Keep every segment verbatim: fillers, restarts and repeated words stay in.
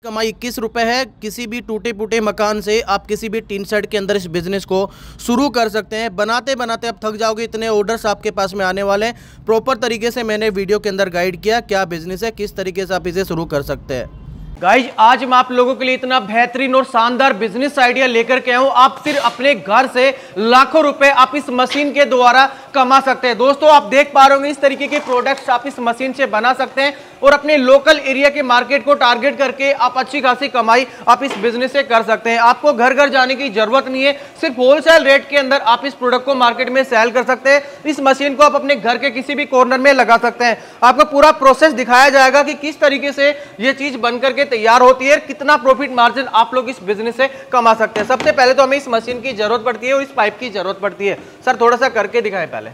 कमाई इक्कीस रुपए है। किसी भी टूटे फूटे मकान से आप किसी भी टीन शेड के अंदर इस बिजनेस को शुरू कर सकते हैं। बनाते बनाते आप थक जाओगे, इतने ऑर्डर्स आपके पास में आने वाले हैं। प्रॉपर तरीके से मैंने वीडियो के अंदर गाइड किया क्या बिजनेस है, किस तरीके से आप इसे शुरू कर सकते हैं। गाइज आज मैं आप लोगों के लिए इतना बेहतरीन और शानदार बिजनेस आइडिया लेकर के आया हूं। आप सिर्फ अपने घर से लाखों रुपए आप इस मशीन के द्वारा कमा सकते हैं। दोस्तों आप देख पा रहे होंगे इस तरीके के प्रोडक्ट्स आप इस मशीन से बना सकते हैं और अपने लोकल एरिया के मार्केट को टारगेट करके आप अच्छी खासी कमाई आप इस बिजनेस से कर सकते हैं। आपको घर घर जाने की जरूरत नहीं है, सिर्फ होलसेल रेट के अंदर आप इस प्रोडक्ट को मार्केट में सेल कर सकते हैं। इस मशीन को आप अपने घर के किसी भी कॉर्नर में लगा सकते हैं। आपको पूरा प्रोसेस दिखाया जाएगा कि किस तरीके से यह चीज बनकर के तैयार होती है, कितना प्रॉफिट मार्जिन आप लोग इस बिजनेस से कमा सकते हैं। सबसे पहले तो हमें इस मशीन की जरूरत पड़ती है और इस पाइप की जरूरत पड़ती है। सर थोड़ा सा करके दिखाएं पहले।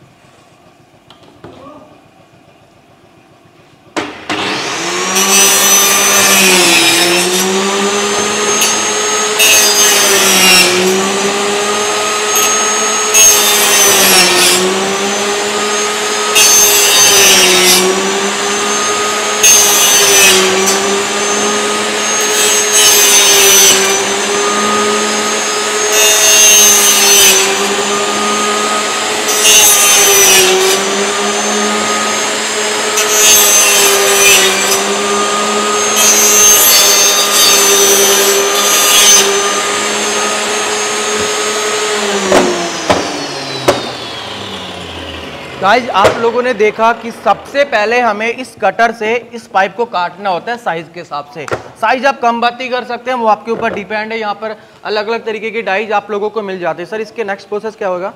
गाइज आप लोगों ने देखा कि सबसे पहले हमें इस कटर से इस पाइप को काटना होता है साइज के हिसाब से। साइज आप कम बाती कर सकते हैं, वो आपके ऊपर डिपेंड है। यहाँ पर अलग अलग तरीके की डाइज आप लोगों को मिल जाती है। सर इसके नेक्स्ट प्रोसेस क्या होगा?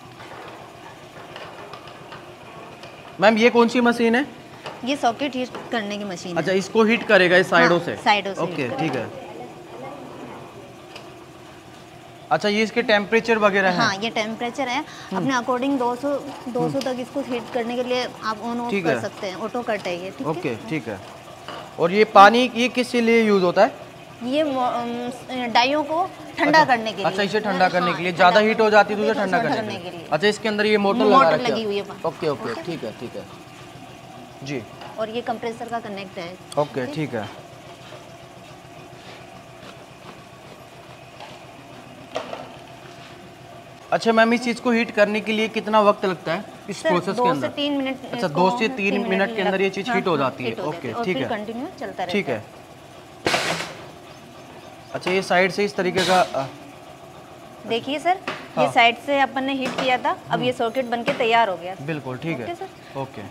मैम ये कौन सी मशीन है? ये सॉकेट हीट करने की मशीन। अच्छा इसको हीट करेगा इस साइडों हाँ, से? साइडों से। ओके ठीक है। अच्छा ये इसके टेम्परेचर वगैरह है? हाँ ये टेम्परेचर है, अपने अकॉर्डिंग दो सौ दो सौ तक इसको हीट करने के लिए आप ऑन ऑफ कर सकते हैं। ऑटो कट है ये, ठीक है? ओके ठीक है। और ये पानी ये किस लिए यूज होता है? ये डाइयों को ठंडा करने के लिए। अच्छा इसे ठंडा करने के लिए, ज्यादा हीट हो जाती है तो इसे ठंडा करने के लिए। अच्छा इसके अंदर ये मोटर लगा रखी है? लगी हुई है। ओके ओके ठीक है ठीक है जी। और ये कंप्रेसर का कनेक्ट है। ओके ठीक है। अच्छा मैम इस चीज को हीट करने के लिए कितना वक्त लगता है इस प्रोसेस के अंदर? दो से तीन मिनट। अच्छा दो से तीन मिनट के अंदर ये चीज हीट हो जाती है। ओके ठीक है, कंटिन्यू चलता रहता ठीक है। अच्छा ये साइड से इस तरीके का देखिए सर, ये साइड से अपन ने हीट किया था, अब ये सॉकेट बनके तैयार हो गया। बिल्कुल ठीक है। ओके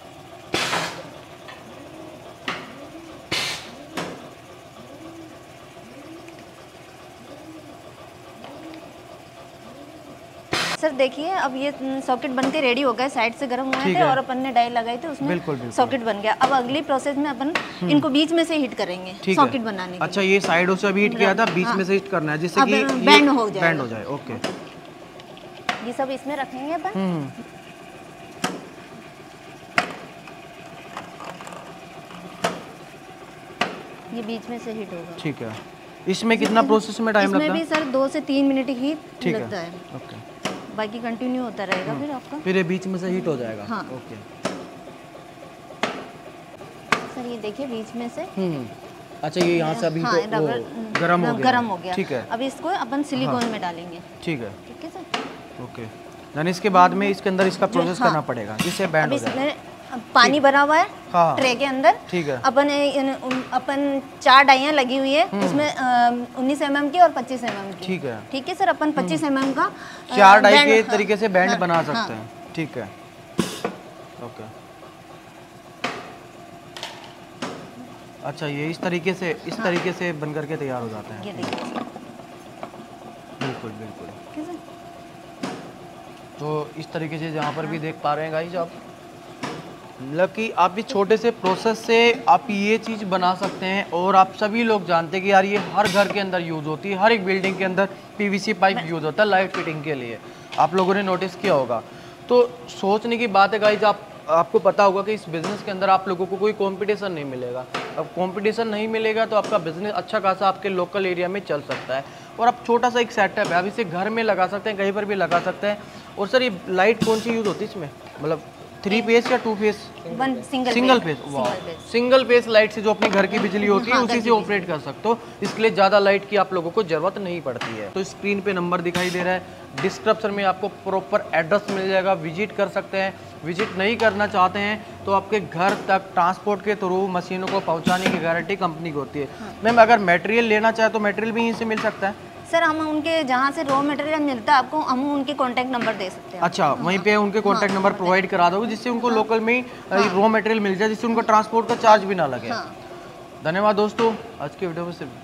सर देखिए अब ये सॉकेट बनके रेडी हो गया, साइड से गर्म हुए थे और अपन ने डाई लगाई थी उसमें बिल्कुल, बिल्कुल। सॉकेट बन गया। अब अगली प्रोसेस में अपन इनको बीच में से हीट करेंगे सॉकेट बनाने के। अच्छा ये साइडों से अभी हीट किया था, बीच में से हीट करना है जिससे कि बैंड हो जाए। बैंड हो जाए। ओके ये सब इसमें रखेंगे अपन। ये बीच में से हीट होगा। ठीक है। इसमें कितना प्रोसेस में टाइम लगता है? इसमें भी सर दो से तीन मिनट ही लगता है। ओके बाकी कंटिन्यू होता रहेगा फिर आपका। फिर ये बीच में से हीट हो जाएगा। हाँ। ओके सर ये देखिए बीच में से। हम्म अच्छा ये यहाँ से अभी हाँ, तो गरम हो गया। गरम हो गया। ठीक है। अब इसको अपन सिलिकॉन में डालेंगे। ठीक है ठीक है सर। ओके यानी इसके बाद में इसके अंदर इसका प्रोसेस करना पड़ेगा जिससे बैंड हो जाए। पानी भरा हुआ है हाँ, ट्रे के अंदर। ठीक है। अपन अपन चार डाइयाँ लगी हुई है, उसमें उन्नीस एम एम की और पच्चीस एम एम की। ठीक है ठीक है सर। अपन पच्चीस एम एम का चार डाई के तरीके से बैंड बना सकते हैं। ठीक है ओके। अच्छा ये इस तरीके से इस तरीके से बन करके तैयार हो जाता है। बिल्कुल बिल्कुल। तो इस तरीके से जहाँ पर भी देख पा रहे हैं गाइस आप, मतलब कि आप इस छोटे से प्रोसेस से आप ये चीज़ बना सकते हैं। और आप सभी लोग जानते हैं कि यार ये हर घर के अंदर यूज़ होती है, हर एक बिल्डिंग के अंदर पीवीसी पाइप यूज़ होता है लाइट फिटिंग के लिए। आप लोगों ने नोटिस किया होगा। तो सोचने की बात है गाइस, आप आपको पता होगा कि इस बिज़नेस के अंदर आप लोगों को कोई कंपटीशन नहीं मिलेगा। अब कंपटीशन नहीं मिलेगा तो आपका बिज़नेस अच्छा खासा आपके लोकल एरिया में चल सकता है। और आप छोटा सा एक सेटअप है, आप इसे घर में लगा सकते हैं, कहीं पर भी लगा सकते हैं। और सर ये लाइट कौन सी यूज़ होती है इसमें? मतलब थ्री फेस या two phase? One single single phase. वाह, सिंगल फेस लाइट से जो अपनी घर की बिजली होती है उसी से ऑपरेट कर सकते हो। इसके लिए ज़्यादा लाइट की आप लोगों को जरूरत नहीं पड़ती है। तो स्क्रीन पे नंबर दिखाई दे रहा है, डिस्क्रिप्शन में आपको प्रॉपर एड्रेस मिल जाएगा, विजिट कर सकते हैं। विजिट नहीं करना चाहते हैं तो आपके घर तक ट्रांसपोर्ट के थ्रू मशीनों को पहुँचाने की गारंटी कंपनी की होती है। मैम अगर मटेरियल लेना चाहे तो मटेरियल भी यहीं से मिल सकता है? सर हम उनके जहाँ से रॉ मटेरियल मिलता है आपको, हम उनके कांटेक्ट नंबर दे सकते हैं। अच्छा, वहीं पे उनके कांटेक्ट नंबर प्रोवाइड करा दोगे जिससे उनको लोकल में ही रॉ मटेरियल मिल जाए, जिससे उनको ट्रांसपोर्ट का चार्ज भी ना लगे। धन्यवाद दोस्तों, आज के वीडियो में सिर्फ